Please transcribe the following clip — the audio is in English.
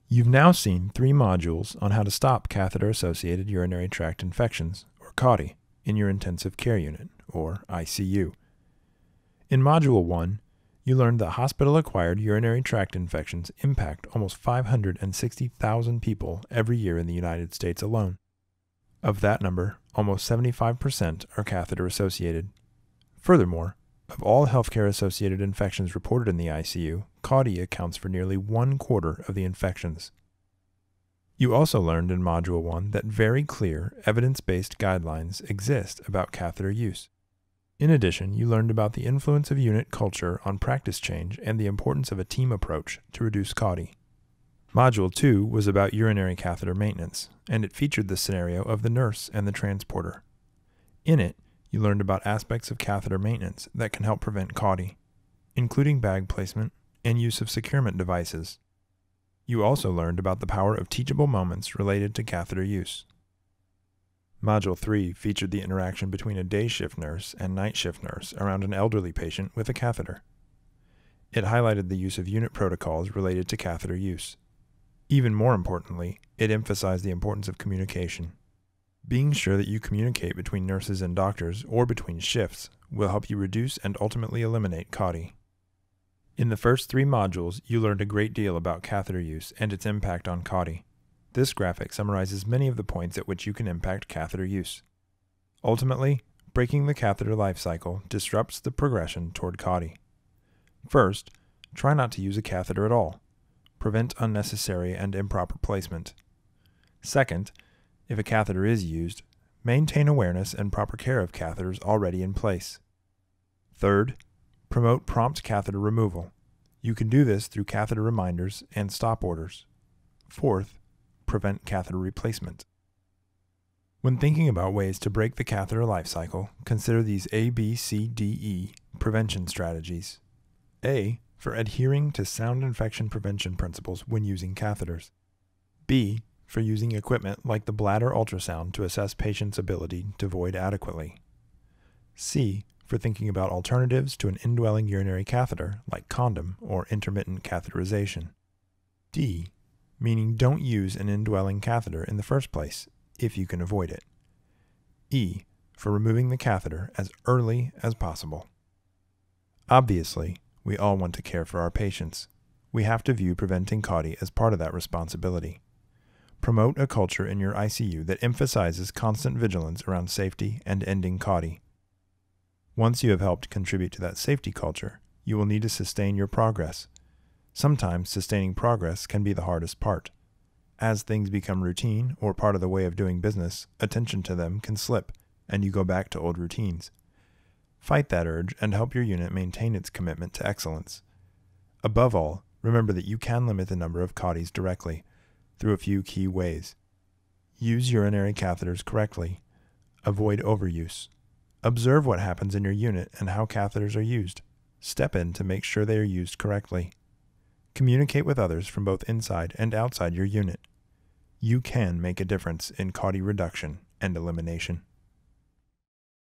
You've now seen 3 modules on how to stop catheter-associated urinary tract infections, or CAUTI, in your intensive care unit, or ICU. In Module 1, you learned that hospital-acquired urinary tract infections impact almost 560,000 people every year in the United States alone. Of that number, almost 75% are catheter-associated. Furthermore, of all healthcare-associated infections reported in the ICU, CAUTI accounts for nearly 1/4 of the infections. You also learned in Module 1 that very clear, evidence-based guidelines exist about catheter use. In addition, you learned about the influence of unit culture on practice change and the importance of a team approach to reduce CAUTI. Module 2 was about urinary catheter maintenance, and it featured the scenario of the nurse and the transporter. In it, you learned about aspects of catheter maintenance that can help prevent CAUTI, including bag placement and use of securement devices. You also learned about the power of teachable moments related to catheter use. Module 3 featured the interaction between a day shift nurse and night shift nurse around an elderly patient with a catheter. It highlighted the use of unit protocols related to catheter use. Even more importantly, it emphasized the importance of communication. Being sure that you communicate between nurses and doctors or between shifts will help you reduce and ultimately eliminate CAUTI. In the first 3 modules, you learned a great deal about catheter use and its impact on CAUTI. This graphic summarizes many of the points at which you can impact catheter use. Ultimately, breaking the catheter life cycle disrupts the progression toward CAUTI. First, try not to use a catheter at all. Prevent unnecessary and improper placement. Second, if a catheter is used, maintain awareness and proper care of catheters already in place. Third, promote prompt catheter removal. You can do this through catheter reminders and stop orders. Fourth, prevent catheter replacement. When thinking about ways to break the catheter life cycle, consider these A, B, C, D, E prevention strategies. A, for adhering to sound infection prevention principles when using catheters. B, for using equipment like the bladder ultrasound to assess patients' ability to void adequately. C, for thinking about alternatives to an indwelling urinary catheter like condom or intermittent catheterization. D, meaning don't use an indwelling catheter in the first place if you can avoid it. E, for removing the catheter as early as possible. Obviously, we all want to care for our patients. We have to view preventing CAUTI as part of that responsibility. Promote a culture in your ICU that emphasizes constant vigilance around safety and ending CAUTI. Once you have helped contribute to that safety culture, you will need to sustain your progress. Sometimes sustaining progress can be the hardest part. As things become routine or part of the way of doing business, attention to them can slip, and you go back to old routines. Fight that urge and help your unit maintain its commitment to excellence. Above all, remember that you can limit the number of CAUTIs directly through a few key ways. Use urinary catheters correctly. Avoid overuse. Observe what happens in your unit and how catheters are used. Step in to make sure they are used correctly. Communicate with others from both inside and outside your unit. You can make a difference in CAUTI reduction and elimination.